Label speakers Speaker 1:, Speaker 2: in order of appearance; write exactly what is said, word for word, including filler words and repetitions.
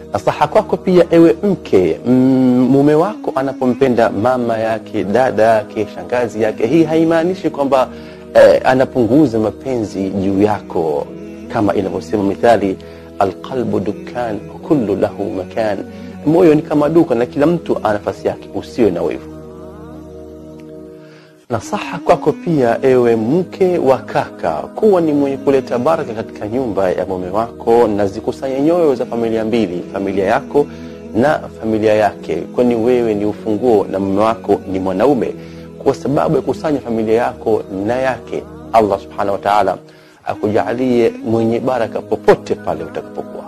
Speaker 1: Nasaha kwako pia ewe mke, mume wako anapompenda mama yake, dada yake, shangazi yake, hii haimaanishi kwamba eh, anapunguza mapenzi juu yako, kama inavyosema mithali, alqalbu dukkan kullu lahu makan, moyo ni kama duka na kila mtu ana nafasi yake, usiwe na wivu. Nasaha kwako pia ewe mke wa kaka, kuwa ni mwenye kuleta baraka katika nyumba ya mume wako na zikusanye nyoyo za familia mbili, familia yako na familia yake, kwani wewe ni ufunguo na mume wako ni mwanaume. Kwa sababu ya kusanya familia yako na yake, Allah subhanahu wa ta'ala akujalie mwenye baraka popote pale utakapokuwa.